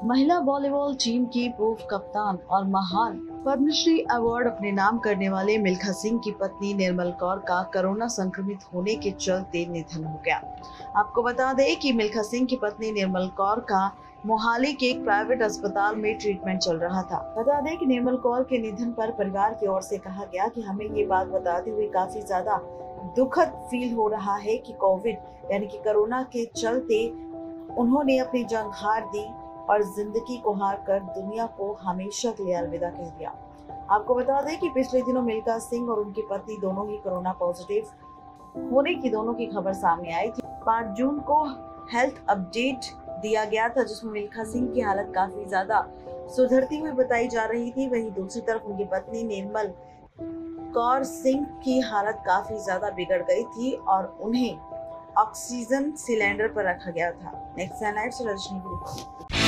महिला volleyball team की पूर्व कप्तान और महान पद्मश्री अवार्ड अपने नाम करने वाले मिल्खा सिंह की पत्नी निर्मल कौर का कोरोना संक्रमित होने के चलते निधन हो गया। आपको बता दें कि मिल्खा सिंह की पत्नी निर्मल कौर का मोहाली के एक प्राइवेट अस्पताल में ट्रीटमेंट चल रहा था। बता दें कि निर्मल कौर के निधन पर परिवार की ओर से कहा गया कि हमें ये बात बताते हुए काफी ज्यादा दुखद फील हो रहा है कि कोविड यानी कि कोरोना के चलते उन्होंने अपनी जंग हार दी और जिंदगी को हार कर दुनिया को हमेशा के लिए अलविदा कह दिया। आपको बता दें कि पिछले दिनों मिल्खा सिंह और उनकी पत्नी दोनों ही कोरोना पॉजिटिव होने की खबर सामने आई थी। 5 जून को हेल्थ अपडेट दिया गया था, जिसमें मिल्खा सिंह की हालत काफी ज्यादा सुधरती हुई बताई जा रही थी। वहीं दूसरी तरफ उनकी पत्नी निर्मल कौर सिंह की हालत काफी ज्यादा बिगड़ गई थी और उन्हें ऑक्सीजन सिलेंडर पर रखा गया था। नेक्स्ट से रजनी की रिपोर्ट।